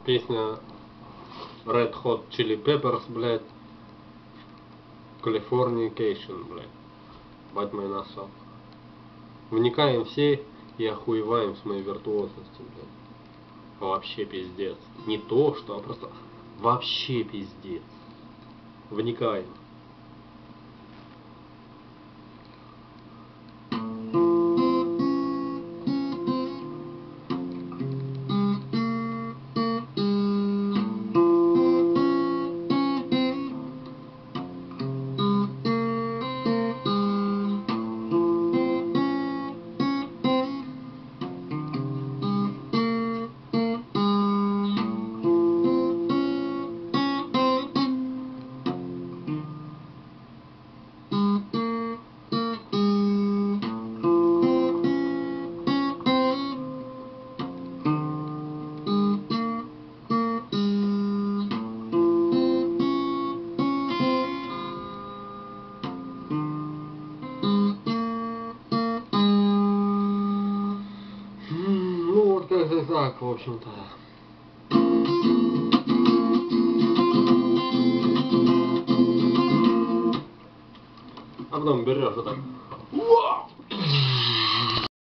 Песня Red Hot Chili Peppers, блядь. Californication, блядь. Бать мой насал. Вникаем все и охуеваем с моей виртуозностью, блядь. Вообще пиздец. Не то, что, а просто вообще пиздец. Вникаем. Ну вот как-то так, в общем-то. А потом берешь вот так.